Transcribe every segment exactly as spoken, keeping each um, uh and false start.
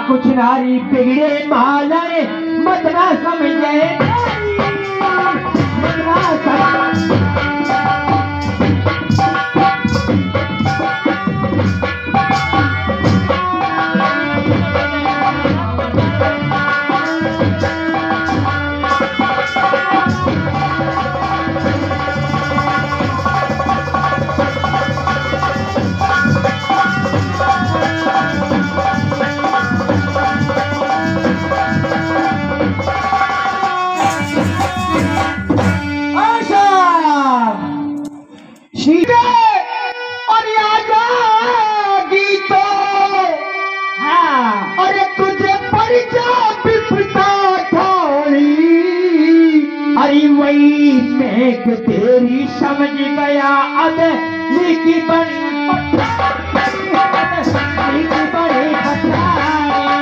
कुछ नारी बिगड़े मालरे मत ना समझे मत ना समझे। और आजादी तो हाँ अरे तुझे परिचा विपता थोड़ी अरे वही मेघ तेरी समझ गया अब नीकी बड़ी नीकी बड़ी पठारी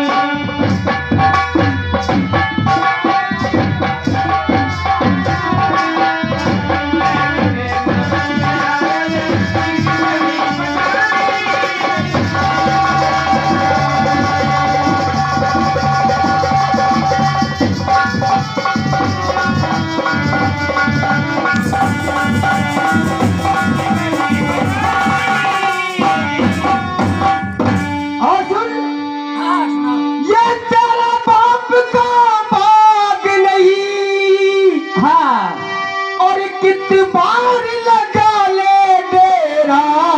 बार लगा ले डेरा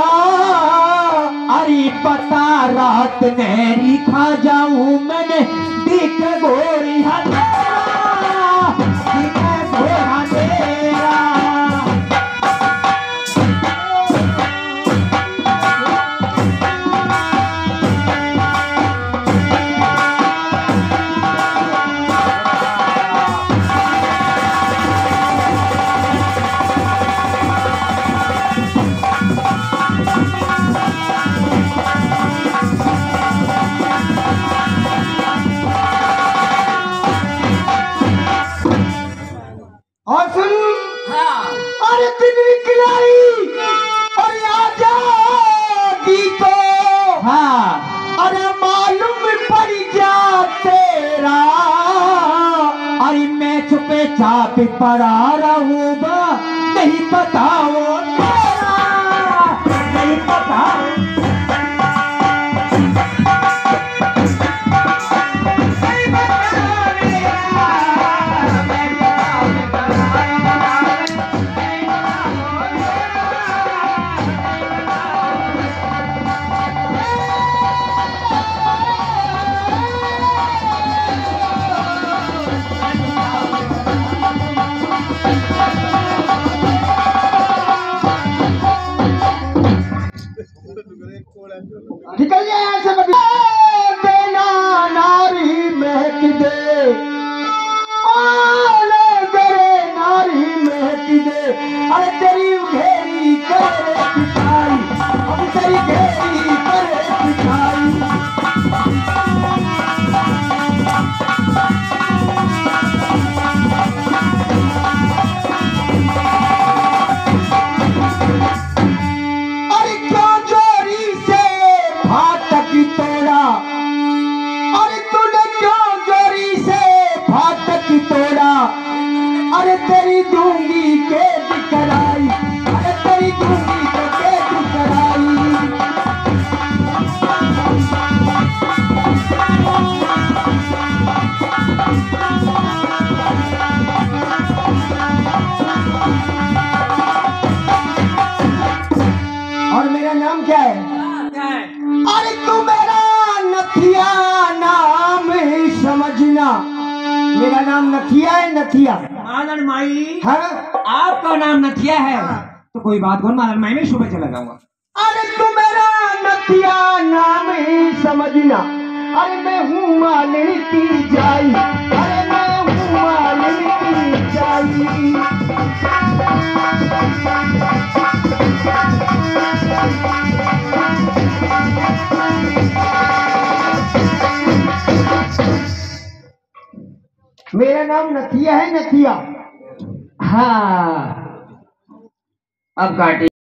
अरे पता रात नहरी खा जाऊं मैंने दिख गोरी हथेरा दिख गोरा तेरा और सुन हाँ अरे दिन निकलाई और आजादी तो हाँ अरे मालूम पड़ जा तेरा अरे मैं छुपे छापे पड़ा रहूंगा नहीं पता वो तेरा नहीं पता निकल जाए यहाँ से देना नारी महक दे आले तेरे नारी महक दे अरे तेरी घेरी करे पिटाई अब तेरी घेरी करे पिटाई तोड़ा अरे तूने क्यों जोरी से फाटक तोड़ा अरे तेरी दूंगी के दिखलाई अरे तेरी दूंगी तो के दिखलाई और मेरा नाम क्या है अरे तू मेरा नथिया नाम ही समझना मेरा नाम नथिया है नथिया मालन माई हाँ आपका नाम नथिया है तो कोई बात कौन मालन माई में सुबह चला जाऊंगा। अरे तू मेरा नथिया नाम ही समझना अरे मैं हूँ मालिनी की जाई अरे मैं हूँ मालिनी की जाई मेरा नाम नथिया है नथिया हाँ अब काटी।